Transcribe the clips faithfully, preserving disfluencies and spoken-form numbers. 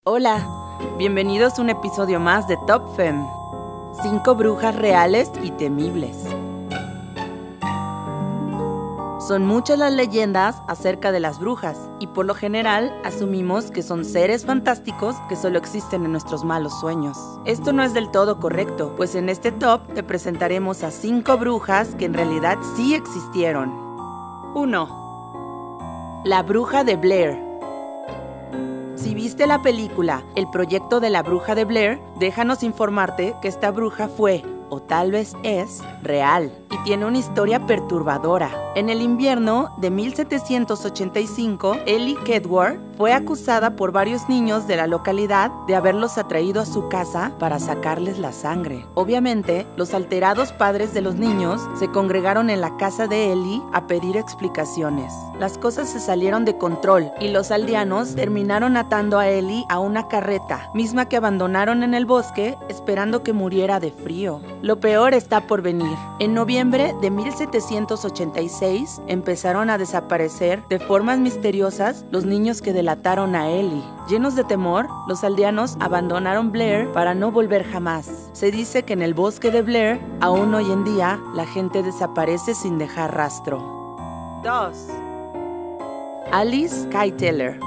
Hola, bienvenidos a un episodio más de Top Fem. Cinco brujas reales y temibles. Son muchas las leyendas acerca de las brujas y por lo general asumimos que son seres fantásticos que solo existen en nuestros malos sueños. Esto no es del todo correcto, pues en este top te presentaremos a cinco brujas que en realidad sí existieron. uno. La bruja de Blair. Si viste la película El proyecto de la bruja de Blair, déjanos informarte que esta bruja fue, o tal vez es, real y tiene una historia perturbadora. En el invierno de mil setecientos ochenta y cinco, Ellie Kedward fue acusada por varios niños de la localidad de haberlos atraído a su casa para sacarles la sangre. Obviamente, los alterados padres de los niños se congregaron en la casa de Ellie a pedir explicaciones. Las cosas se salieron de control y los aldeanos terminaron atando a Ellie a una carreta, misma que abandonaron en el bosque esperando que muriera de frío. Lo peor está por venir. En noviembre de mil setecientos ochenta y seis empezaron a desaparecer de formas misteriosas los niños que delataron a Ellie. Llenos de temor, los aldeanos abandonaron Blair para no volver jamás. Se dice que en el bosque de Blair, aún hoy en día, la gente desaparece sin dejar rastro. dos. Alice Skyteller.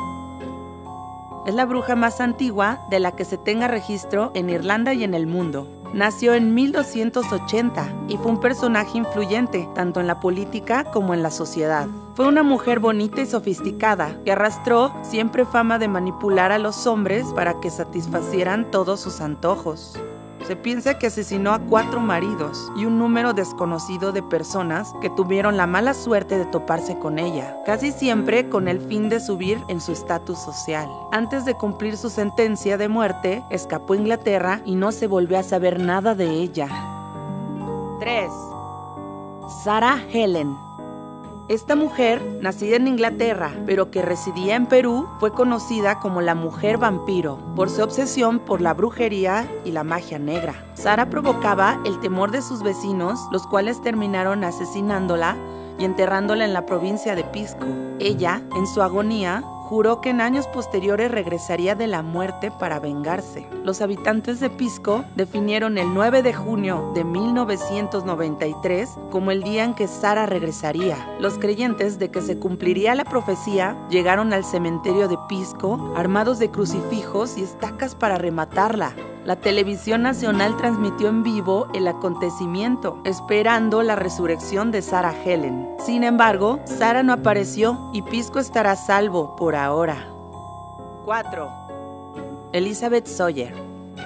Es la bruja más antigua de la que se tenga registro en Irlanda y en el mundo. Nació en mil doscientos ochenta y fue un personaje influyente tanto en la política como en la sociedad. Fue una mujer bonita y sofisticada que arrastró siempre fama de manipular a los hombres para que satisfacieran todos sus antojos. Se piensa que asesinó a cuatro maridos y un número desconocido de personas que tuvieron la mala suerte de toparse con ella, casi siempre con el fin de subir en su estatus social. Antes de cumplir su sentencia de muerte, escapó a Inglaterra y no se volvió a saber nada de ella. tres. Sarah Helen. Esta mujer, nacida en Inglaterra, pero que residía en Perú, fue conocida como la mujer vampiro, por su obsesión por la brujería y la magia negra. Sarah provocaba el temor de sus vecinos, los cuales terminaron asesinándola y enterrándola en la provincia de Pisco. Ella, en su agonía, juró que en años posteriores regresaría de la muerte para vengarse. Los habitantes de Pisco definieron el nueve de junio de mil novecientos noventa y tres como el día en que Sarah regresaría. Los creyentes de que se cumpliría la profecía llegaron al cementerio de Pisco armados de crucifijos y estacas para rematarla. La televisión nacional transmitió en vivo el acontecimiento, esperando la resurrección de Sarah Helen. Sin embargo, Sarah no apareció y Pisco estará a salvo por ahora. cuatro. Elizabeth Sawyer.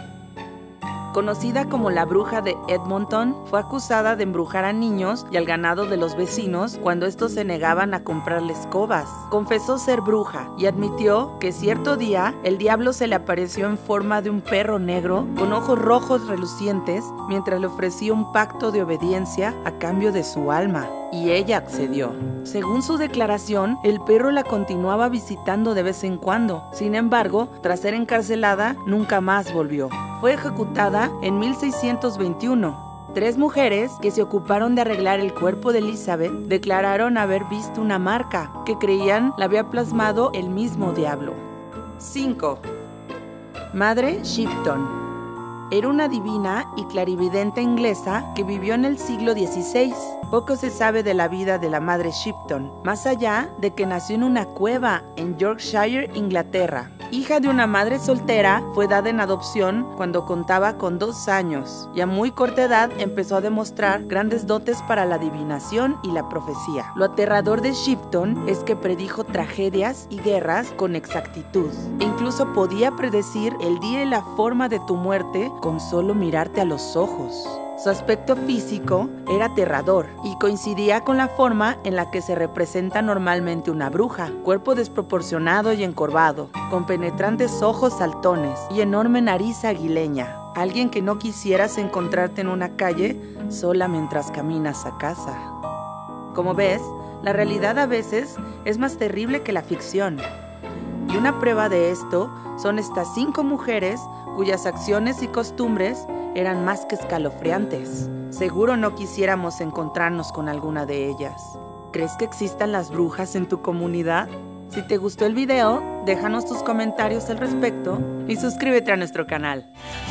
Conocida como la bruja de Edmonton, fue acusada de embrujar a niños y al ganado de los vecinos cuando estos se negaban a comprarle escobas. Confesó ser bruja y admitió que cierto día el diablo se le apareció en forma de un perro negro con ojos rojos relucientes mientras le ofrecía un pacto de obediencia a cambio de su alma. Y ella accedió. Según su declaración, el perro la continuaba visitando de vez en cuando. Sin embargo, tras ser encarcelada, nunca más volvió. Fue ejecutada en mil seiscientos veintiuno. Tres mujeres que se ocuparon de arreglar el cuerpo de Elizabeth declararon haber visto una marca que creían la había plasmado el mismo diablo. cinco. Madre Shipton. Era una divina y clarividente inglesa que vivió en el siglo dieciséis. Poco se sabe de la vida de la madre Shipton, más allá de que nació en una cueva en Yorkshire, Inglaterra. Hija de una madre soltera, fue dada en adopción cuando contaba con dos años y a muy corta edad empezó a demostrar grandes dotes para la adivinación y la profecía. Lo aterrador de Shipton es que predijo tragedias y guerras con exactitud e incluso podía predecir el día y la forma de tu muerte con solo mirarte a los ojos. Su aspecto físico era aterrador y coincidía con la forma en la que se representa normalmente una bruja: cuerpo desproporcionado y encorvado, con penetrantes ojos saltones y enorme nariz aguileña. Alguien que no quisieras encontrarte en una calle sola mientras caminas a casa. Como ves, la realidad a veces es más terrible que la ficción. Y una prueba de esto son estas cinco mujeres cuyas acciones y costumbres eran más que escalofriantes. Seguro no quisiéramos encontrarnos con alguna de ellas. ¿Crees que existan las brujas en tu comunidad? Si te gustó el video, déjanos tus comentarios al respecto y suscríbete a nuestro canal.